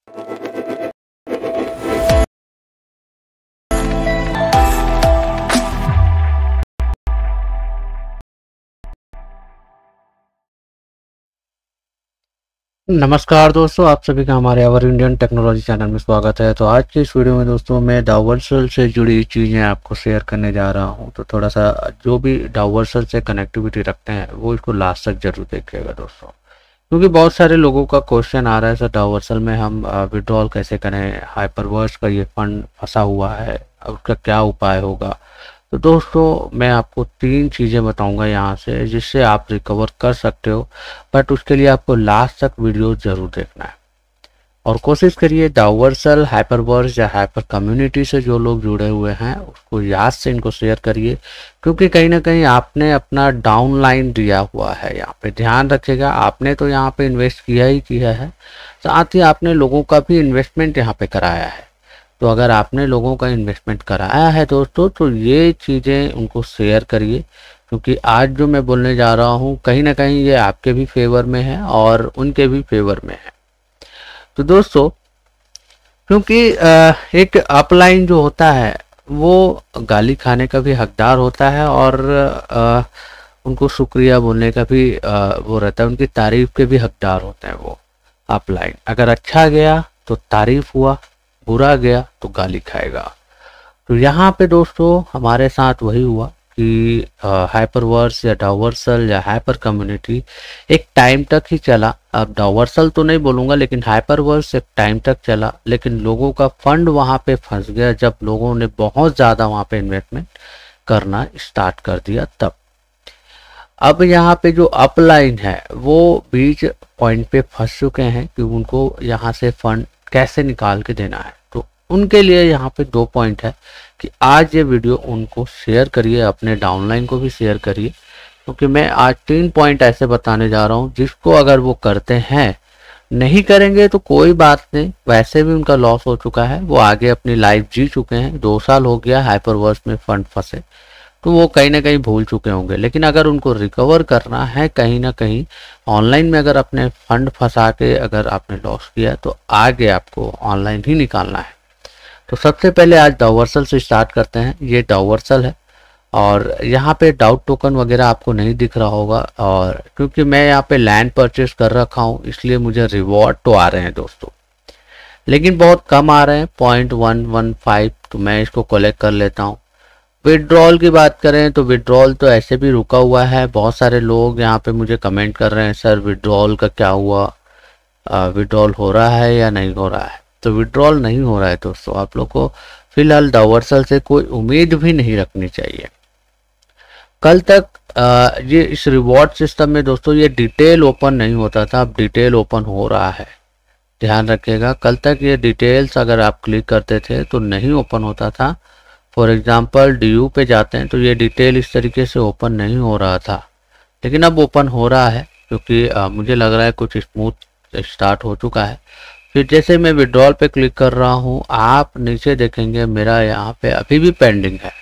नमस्कार दोस्तों, आप सभी का हमारे अवर इंडियन टेक्नोलॉजी चैनल में स्वागत है। तो आज की इस वीडियो में दोस्तों मैं डाउवर्सल से जुड़ी चीज़ें आपको शेयर करने जा रहा हूं। तो थोड़ा सा जो भी डाउवर्सल से कनेक्टिविटी रखते हैं वो इसको लास्ट तक जरूर देखिएगा दोस्तों, क्योंकि बहुत सारे लोगों का क्वेश्चन आ रहा है सर डाउवर्सल में हम विड्रॉल कैसे करें, हाइपरवर्स का ये फंड फंसा हुआ है, उसका क्या उपाय होगा। तो दोस्तों मैं आपको 3 चीज़ें बताऊंगा यहाँ से जिससे आप रिकवर कर सकते हो, बट उसके लिए आपको लास्ट तक वीडियो ज़रूर देखना है और कोशिश करिए डाउवर्सल, हाइपरवर्स या हाइपर कम्युनिटी से जो लोग जुड़े हुए हैं उसको याद से इनको शेयर करिए, क्योंकि कहीं ना कहीं आपने अपना डाउनलाइन दिया हुआ है। यहाँ पे ध्यान रखिएगा, आपने तो यहाँ पे इन्वेस्ट किया ही किया है, साथ ही आपने लोगों का भी इन्वेस्टमेंट यहाँ पे कराया है। तो अगर आपने लोगों का इन्वेस्टमेंट कराया है दोस्तों तो ये चीज़ें उनको शेयर करिए, क्योंकि आज जो मैं बोलने जा रहा हूँ कहीं ना कहीं ये आपके भी फेवर में है और उनके भी फेवर में है। तो दोस्तों क्योंकि एक अपलाइन जो होता है वो गाली खाने का भी हकदार होता है और उनको शुक्रिया बोलने का भी वो रहता है, उनकी तारीफ के भी हकदार होते हैं वो अपलाइन। अगर अच्छा गया तो तारीफ हुआ, बुरा गया तो गाली खाएगा। तो यहाँ पे दोस्तों हमारे साथ वही हुआ कि हाइपरवर्स या डाउवर्सल या हाइपर कम्युनिटी एक टाइम तक ही चला। अब डाउवर्सल तो नहीं बोलूँगा, लेकिन हाइपरवर्स एक टाइम तक चला, लेकिन लोगों का फंड वहाँ पे फंस गया जब लोगों ने बहुत ज़्यादा वहाँ पे इन्वेस्टमेंट करना स्टार्ट कर दिया तब। अब यहाँ पे जो अपलाइन है वो बीच पॉइंट पे फंस चुके हैं कि उनको यहाँ से फंड कैसे निकाल के देना है। तो उनके लिए यहाँ पे 2 पॉइंट है कि आज ये वीडियो उनको शेयर करिए, अपने डाउनलाइन को भी शेयर करिए, क्योंकि मैं आज 3 पॉइंट ऐसे बताने जा रहा हूँ जिसको अगर वो करते हैं, नहीं करेंगे तो कोई बात नहीं, वैसे भी उनका लॉस हो चुका है, वो आगे अपनी लाइफ जी चुके हैं। 2 साल हो गया हाइपरवर्स में फंड फंसे, तो वो कहीं ना कहीं भूल चुके होंगे। लेकिन अगर उनको रिकवर करना है कहीं ना कहीं ऑनलाइन में, अगर अपने फंड फंसा के अगर आपने लॉस किया तो आगे आपको ऑनलाइन ही निकालना है। तो सबसे पहले आज डाउवर्सल से स्टार्ट करते हैं। ये डाउवर्सल है और यहाँ पे डाउट टोकन वगैरह आपको नहीं दिख रहा होगा, और क्योंकि मैं यहाँ पे लैंड परचेस कर रखा हूँ इसलिए मुझे रिवॉर्ड तो आ रहे हैं दोस्तों, लेकिन बहुत कम आ रहे हैं, 0.115। तो मैं इसको कलेक्ट कर लेता हूँ। विड्रॉल की बात करें तो विड्रॉल तो ऐसे भी रुका हुआ है। बहुत सारे लोग यहाँ पे मुझे कमेंट कर रहे हैं सर विड्रॉल का क्या हुआ, विड्रॉल हो रहा है या नहीं हो रहा है। तो विड्रॉल नहीं हो रहा है दोस्तों, आप लोग को फिलहाल डाउवर्सल से कोई उम्मीद भी नहीं रखनी चाहिए। कल तक ये इस रिवॉर्ड सिस्टम में दोस्तों ये डिटेल ओपन नहीं होता था, अब डिटेल ओपन हो रहा है, ध्यान रखिएगा। कल तक ये डिटेल्स अगर आप क्लिक करते थे तो नहीं ओपन होता था। फॉर एग्जाम्पल DU पे जाते हैं तो ये डिटेल इस तरीके से ओपन नहीं हो रहा था, लेकिन अब ओपन हो रहा है, क्योंकि मुझे लग रहा है कुछ स्मूथ स्टार्ट हो चुका है। फिर जैसे मैं विड्रॉल पे क्लिक कर रहा हूँ, आप नीचे देखेंगे मेरा यहाँ पे अभी भी पेंडिंग है।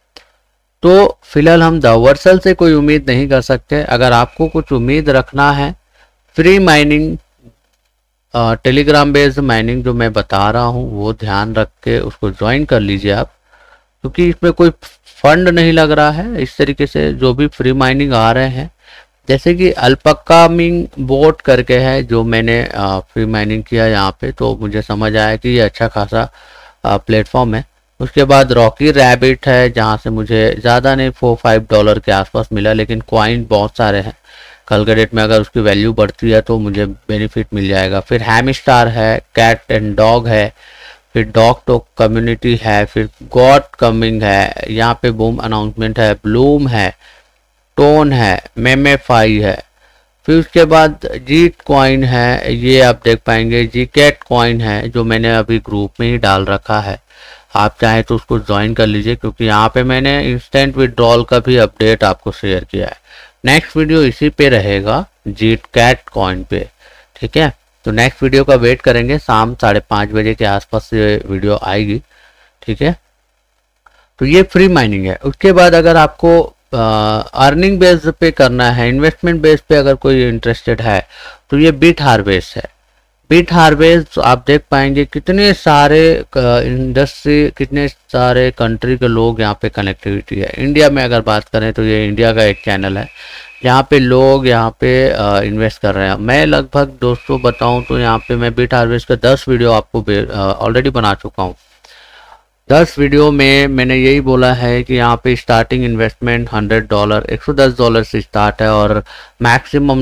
तो फिलहाल हम डाउवर्सल से कोई उम्मीद नहीं कर सकते। अगर आपको कुछ उम्मीद रखना है, free mining, Telegram based mining जो मैं बता रहा हूँ वो ध्यान रख के उसको ज्वाइन कर लीजिए आप, क्योंकि इसमें कोई फंड नहीं लग रहा है। इस तरीके से जो भी फ्री माइनिंग आ रहे हैं, जैसे कि अल्पकामिंग बोट करके है जो मैंने फ्री माइनिंग किया यहाँ पे, तो मुझे समझ आया कि ये अच्छा खासा प्लेटफॉर्म है। उसके बाद रॉकी रैबिट है जहाँ से मुझे ज़्यादा नहीं $4-5 के आसपास मिला, लेकिन कॉइन बहुत सारे हैं। कल के डेट में अगर उसकी वैल्यू बढ़ती है तो मुझे बेनिफिट मिल जाएगा। फिर हैमस्टार है, कैट एंड डॉग है, फिर डॉग टॉक कम्युनिटी है, फिर गॉड कमिंग है, यहाँ पे बूम अनाउंसमेंट है, ब्लूम है, टोन है, मेमेफाई है। फिर उसके बाद जीट कॉइन है, ये आप देख पाएंगे। जीकेट कॉइन है जो मैंने अभी ग्रुप में ही डाल रखा है, आप चाहें तो उसको ज्वाइन कर लीजिए, क्योंकि यहाँ पे मैंने इंस्टेंट विड्रॉल का भी अपडेट आपको शेयर किया है। नेक्स्ट वीडियो इसी पे रहेगा, जीट कैट कॉइन पे, ठीक है। तो नेक्स्ट वीडियो का वेट करेंगे, शाम 5:30 बजे के आसपास ये वीडियो आएगी, ठीक है। तो ये फ्री माइनिंग है। उसके बाद अगर आपको अर्निंग बेस पे करना है, इन्वेस्टमेंट बेस पे अगर कोई इंटरेस्टेड है तो ये बिट हार्वेस्ट है। बिट हार्वेस्ट आप देख पाएंगे कितने सारे इंडस्ट्री, कितने सारे कंट्री के लोग यहाँ पे कनेक्टिविटी है। इंडिया में अगर बात करें तो ये इंडिया का एक चैनल है यहाँ पे लोग यहाँ पे इन्वेस्ट कर रहे हैं। मैं लगभग दोस्तों बताऊं तो यहाँ पे मैं बिट हार्वेस्ट का 10 वीडियो आपको ऑलरेडी बना चुका हूँ। 10 वीडियो में मैंने यही बोला है कि यहाँ पे स्टार्टिंग इन्वेस्टमेंट $100 $110 से स्टार्ट है और मैक्सिमम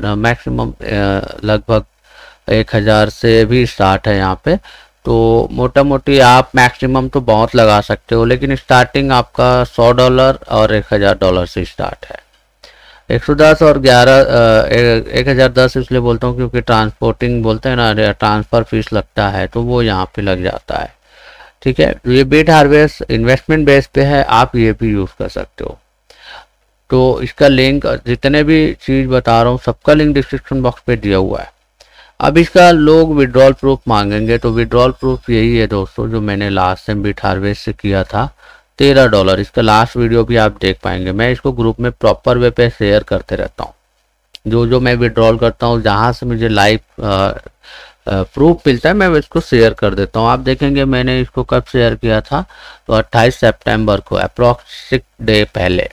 लगभग 1000 से भी स्टार्ट है यहाँ पे। तो मोटा मोटी आप मैक्सिमम तो बहुत लगा सकते हो, लेकिन स्टार्टिंग आपका $100 और $1000 से स्टार्ट है। 110 और 1010 इसलिए बोलता हूँ क्योंकि ट्रांसपोर्टिंग बोलते हैं ना, ट्रांसफ़र फीस लगता है तो वो यहाँ पे लग जाता है। ठीक है, ये बिट हार्वेस्ट इन्वेस्टमेंट बेस पे है, आप ये भी यूज़ कर सकते हो। तो इसका लिंक, जितने भी चीज़ बता रहा हूँ सबका लिंक डिस्क्रिप्शन बॉक्स पे दिया हुआ है। अब इसका लोग विड्रॉल प्रूफ मांगेंगे, तो विड्रॉल प्रूफ यही है दोस्तों जो मैंने लास्ट टाइम बिट हार्वेस्ट से किया था, $13। इसका लास्ट वीडियो भी आप देख पाएंगे। मैं इसको ग्रुप में प्रॉपर वे पे शेयर करते रहता हूँ, जो मैं विड्रॉल करता हूँ, जहाँ से मुझे लाइव प्रूफ मिलता है मैं इसको शेयर कर देता हूँ। आप देखेंगे मैंने इसको कब शेयर किया था, तो 28 सितंबर को, अप्रॉक्स 6 डे पहले।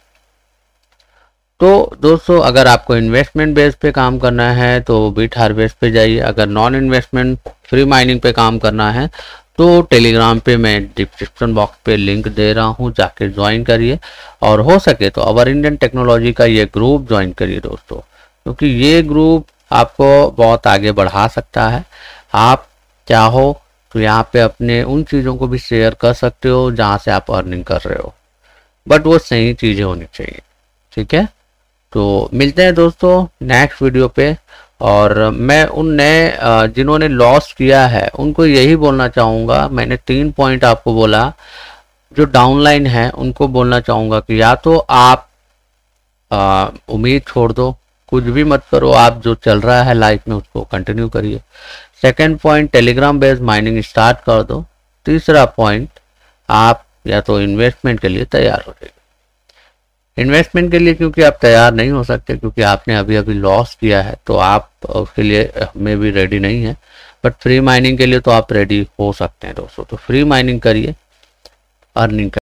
तो दोस्तों अगर आपको इन्वेस्टमेंट बेस पे काम करना है तो बिट हार्वेस्ट पे जाइए। अगर नॉन इन्वेस्टमेंट फ्री माइनिंग पे काम करना है तो टेलीग्राम पे मैं डिस्क्रिप्शन बॉक्स पे लिंक दे रहा हूँ, जाके ज्वाइन करिए। और हो सके तो अवर इंडियन टेक्नोलॉजी का ये ग्रुप ज्वाइन करिए दोस्तों, क्योंकि ये ग्रुप आपको बहुत आगे बढ़ा सकता है। आप चाहो तो यहाँ पे अपने उन चीज़ों को भी शेयर कर सकते हो जहाँ से आप अर्निंग कर रहे हो, बट वो सही चीज़ें होनी चाहिए। ठीक है, तो मिलते हैं दोस्तों नेक्स्ट वीडियो पे। और मैं उन नए जिन्होंने लॉस किया है उनको यही बोलना चाहूँगा, मैंने 3 पॉइंट आपको बोला, जो डाउनलाइन है उनको बोलना चाहूँगा कि या तो आप उम्मीद छोड़ दो, कुछ भी मत करो, आप जो चल रहा है लाइफ में उसको कंटिन्यू करिए। Second point, Telegram based mining start कर दो। तीसरा पॉइंट, आप या तो इन्वेस्टमेंट के लिए तैयार हो जाइए। इन्वेस्टमेंट के लिए क्योंकि आप तैयार नहीं हो सकते, क्योंकि आपने अभी अभी लॉस किया है, तो आप उसके लिए में भी रेडी नहीं है। बट फ्री माइनिंग के लिए तो आप रेडी हो सकते हैं दोस्तों। तो फ्री माइनिंग करिए, अर्निंग